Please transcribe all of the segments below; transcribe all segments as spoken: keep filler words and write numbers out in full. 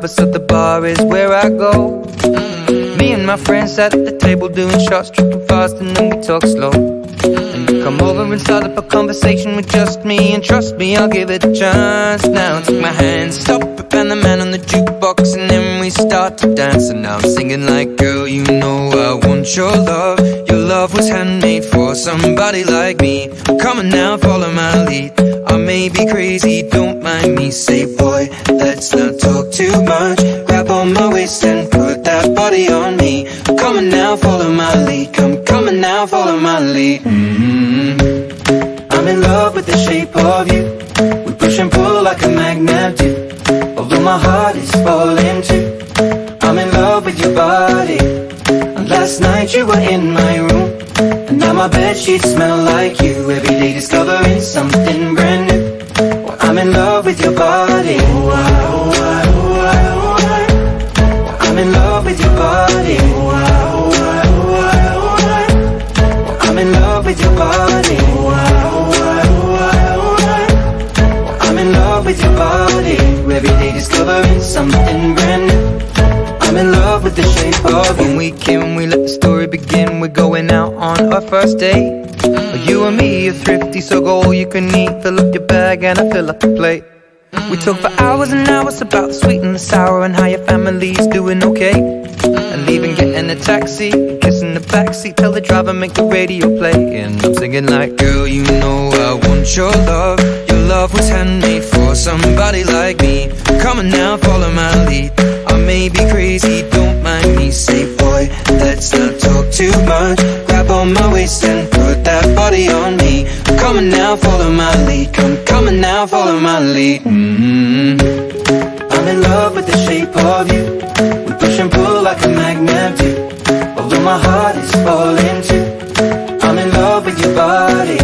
lover, so the bar is where I go. Mm. Me and my friends at the table doing shots, tripping fast, and then we talk slow. And you come over and start up a conversation with just me, and trust me, I'll give it a chance. Now take my hand, stop it, and the man on the jukebox, and then we start to dance. And now I'm singing like, girl, you know I want your love. Your love was handmade for somebody like me. Come on now, follow my lead. I may be crazy, don't mind me. Say, boy, let's not talk too much. Grab on my waist and put that body on me. Come on now, follow my lead. Come, come on now, follow my lead. Mm-hmm. I'm in love with the shape of you. We push and pull like a magnet do. Although my heart is falling too, I'm in love with your body. And last night you were in my room, and now my bedsheets smell like you. Every day discovering something brand new. Well, I'm in love with your body. Oh, I, oh, I, oh, I, oh, I. Well, I'm in love with your body. Oh, I, oh, I, oh, I, oh, I. Well, I'm in love with your body. Oh, I, oh, I, oh, I, oh, I. Well, I'm in love with your body. Every day discovering something brand new. I'm in love with the shape of you. When we came, we let the story begin. We're going out on our first date. mm. You and me are thrifty, so go all you can eat. Fill up your bag and I fill up the plate. mm. We talk for hours and hours about the sweet and the sour, and how your family's doing okay. mm. And leaving, getting a taxi, kissing the backseat, tell the driver make the radio play. And I'm singing like, girl, you know I want your love. Your love was handmade for somebody like me. Come on now, follow my lead. I may be crazy, don't mind me. Say, boy, let's not talk too much. Grab on my waist and put that body on me. Come on now, follow my lead. Come, come on now, follow my lead. Mm-hmm. I'm in love with the shape of you. We push and pull like a magnet do. Although my heart is falling too, I'm in love with your body.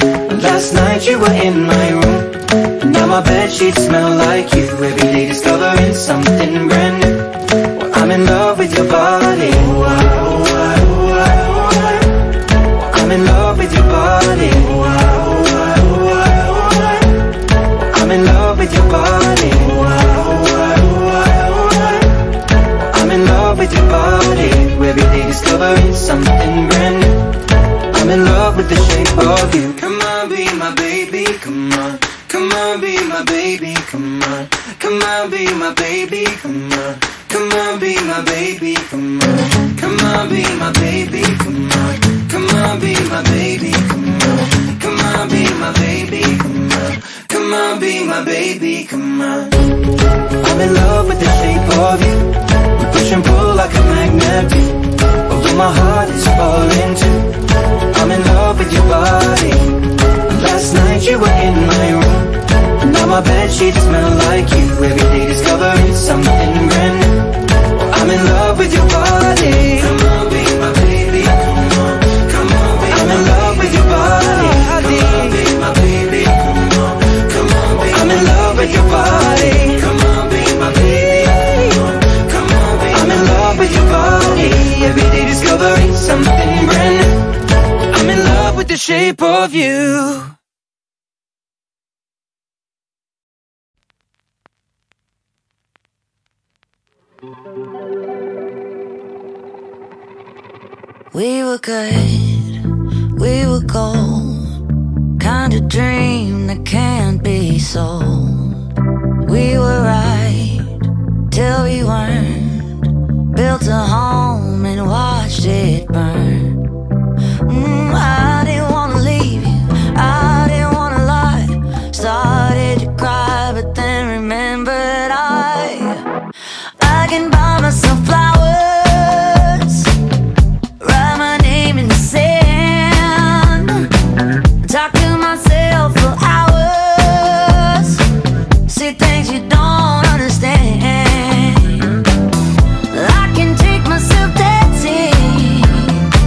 Last night you were in my room, and now my bedsheets smell like you. Every day discovering something brand new. Well, I'm in love with your body. Oh, I, oh, I, oh, I, oh, I. Well, I'm in love with your body. Oh, I, oh, I, oh, I, oh, I. Well, I'm in love with your body. Oh, I, oh, I, oh, I, oh, I. Well, I'm in love with your body. Every day discovering something brand new. I'm in love with the shape of you. Come on, be my baby, come on. Come on, be my baby, come on. Come on, be my baby, come on. Come on, be my baby, come on. Come on, be my baby, come on. Come on, be my baby, come on. Come on, be my baby, come on. Come on, be my baby, come on. I'm in love with the shape of you. We push and pull like a magnet do. Although my heart is falling too, I'm in love with your body. Last night you were in my room, and now my bedsheets smell like you. Every day discovering something brand new. Well, I'm in love with your body. Come on, be my baby, come on. Come on, be I'm in love with your body. Come on, be my baby, come on. Come on, be I'm in love with your body. Come on, be my baby, come on. Come on, be I'm in love with your body. Every day discovering something brand new. I'm in love with the shape of you. We were good, we were gold, kind of dream that can't be sold. We were right till we weren't, built a home and watched it burn. Mm, I didn't wanna leave you, I didn't wanna lie. Started to cry, but then remembered I I can buy myself flowers, write my name in the sand, talk to myself for hours, see things you don't understand. I can take myself dancing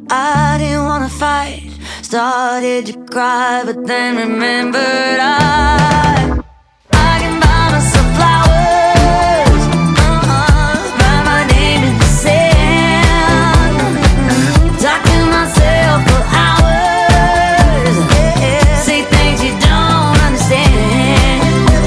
I didn't wanna fight, started to cry, but then remembered I I can buy myself flowers, uh-uh, write my name in the sand, talk to myself for hours, yeah, say things you don't understand.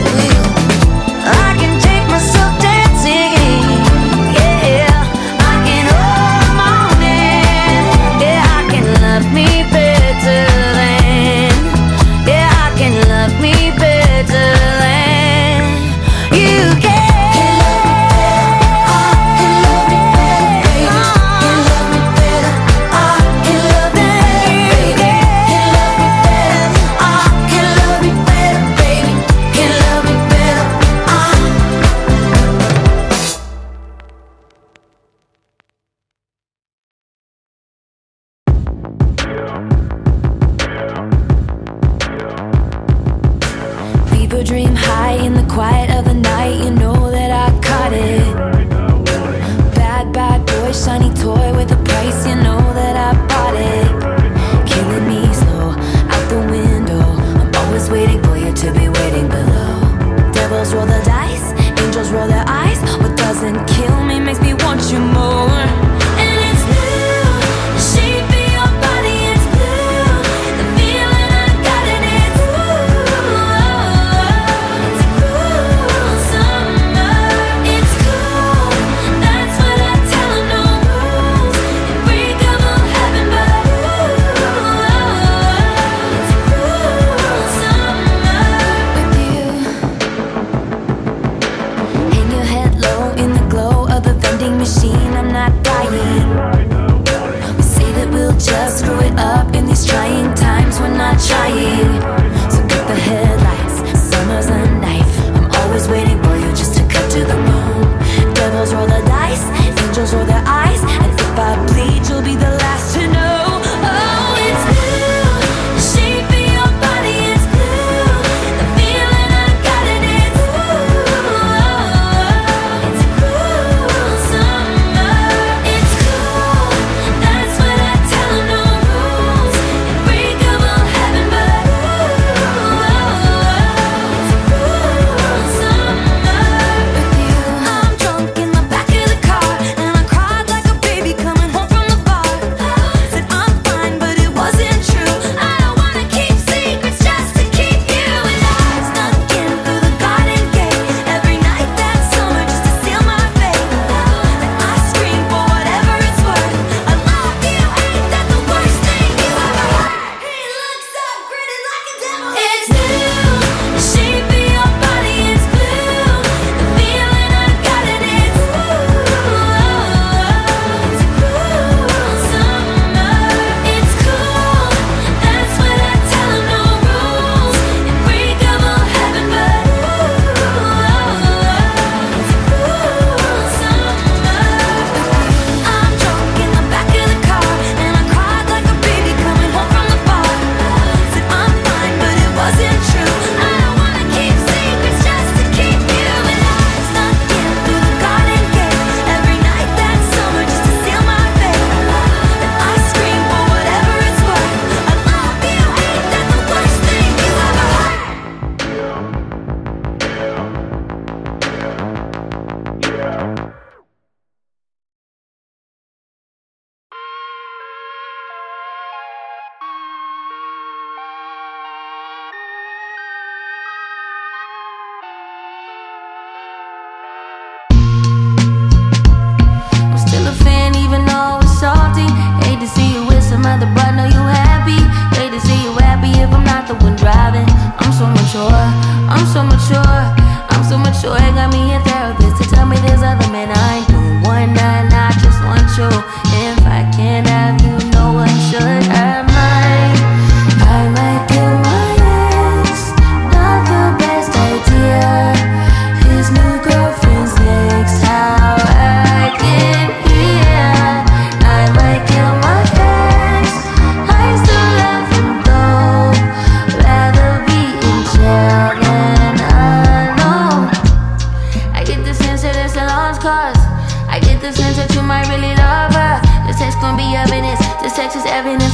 I can take myself dancing, yeah, I can hold my own hand, yeah, I can love me better than, yeah, I can love me better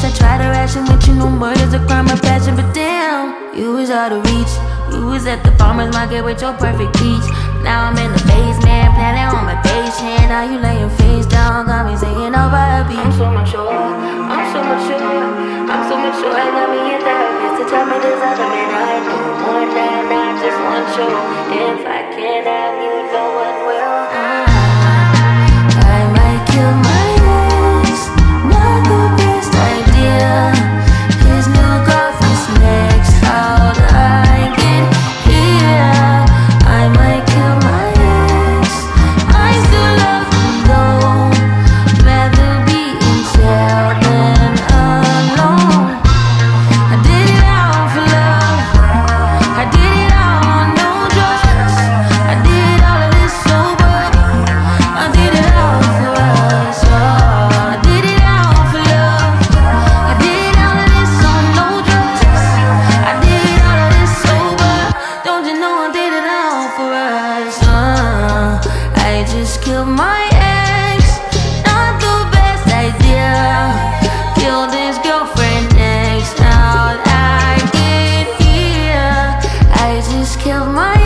I try to ration with you, no murder's a crime of passion. But damn, you was out of reach. You was at the farmer's market with your perfect peach. Now I'm in the basement, planning on my patient. Now you laying face down, got me singing over a beat. I'm so mature, I'm so mature, I'm so mature. I got me a therapist to tell me there's other men I know more than I just want you. If I can't have you, no one will. I might kill my ex, not the best idea. His new girlfriend's next, how'd I get here? I might kill my ex, I still love him though. Rather be in jail than alone. I did it all for love, I did it all on no drugs. I did all of this sober, I did it all for us. Oh, I did it all for love, I did all of this on no drugs. I did all of this sober, don't you know I did it all for us. uh, I just killed my ex, not the best idea. Killed his girlfriend next, how'd I get here? I just killed my